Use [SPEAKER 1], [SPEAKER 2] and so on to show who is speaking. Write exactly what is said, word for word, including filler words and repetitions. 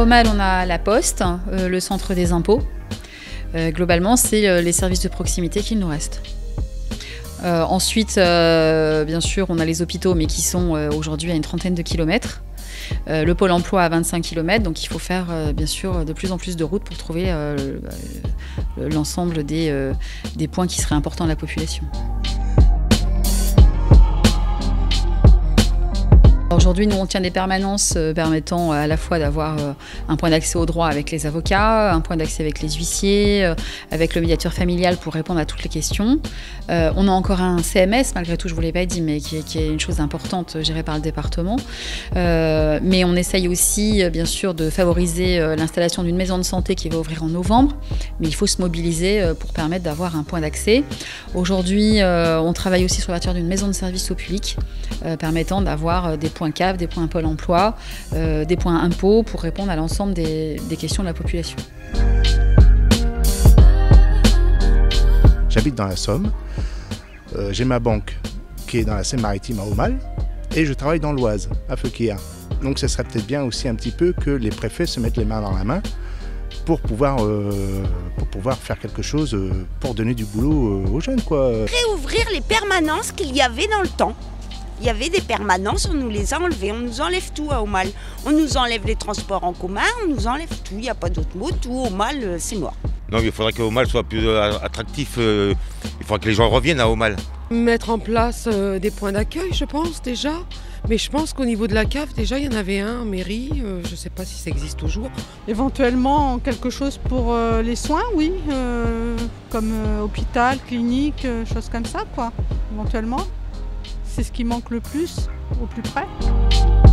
[SPEAKER 1] Aumale, on a la Poste, euh, le centre des impôts. Euh, globalement, c'est euh, les services de proximité qu'il nous reste. Euh, ensuite, euh, bien sûr, on a les hôpitaux, mais qui sont euh, aujourd'hui à une trentaine de kilomètres. Euh, le pôle emploi à vingt-cinq kilomètres, donc il faut faire euh, bien sûr de plus en plus de routes pour trouver euh, l'ensemble des, euh, des points qui seraient importants à la population. Aujourd'hui, nous, on tient des permanences euh, permettant à la fois d'avoir euh, un point d'accès au droit avec les avocats, un point d'accès avec les huissiers, euh, avec le médiateur familial pour répondre à toutes les questions. Euh, on a encore un C M S, malgré tout, je ne vous l'ai pas dit, mais qui est, qui est une chose importante gérée par le département. Euh, mais on essaye aussi, euh, bien sûr, de favoriser euh, l'installation d'une maison de santé qui va ouvrir en novembre. Mais il faut se mobiliser euh, pour permettre d'avoir un point d'accès. Aujourd'hui, euh, on travaille aussi sur l'ouverture d'une maison de service au public, euh, permettant d'avoir euh, des points C A F, des points Pôle emploi, euh, des points impôts pour répondre à l'ensemble des, des questions de la population.
[SPEAKER 2] J'habite dans la Somme, euh, j'ai ma banque qui est dans la Seine-Maritime à Aumale et je travaille dans l'Oise, à Feuquières. Donc ce serait peut-être bien aussi un petit peu que les préfets se mettent les mains dans la main pour pouvoir, euh, pour pouvoir faire quelque chose euh, pour donner du boulot euh, aux jeunes, quoi.
[SPEAKER 3] Réouvrir les permanences qu'il y avait dans le temps. Il y avait des permanences, on nous les a enlevées, on nous enlève tout à Aumale. On nous enlève les transports en commun, on nous enlève tout, il n'y a pas d'autre mot, tout Aumale, c'est mort.
[SPEAKER 4] Donc il faudrait que Aumale soit plus attractif, euh, il faudrait que les gens reviennent à Aumale.
[SPEAKER 5] Mettre en place euh, des points d'accueil, je pense déjà. Mais je pense qu'au niveau de la C A F, déjà, il y en avait un en mairie. Euh, je ne sais pas si ça existe toujours.
[SPEAKER 6] Éventuellement, quelque chose pour euh, les soins, oui. Euh, comme euh, hôpital, clinique, euh, choses comme ça, quoi. Éventuellement. C'est ce qui manque le plus, au plus près.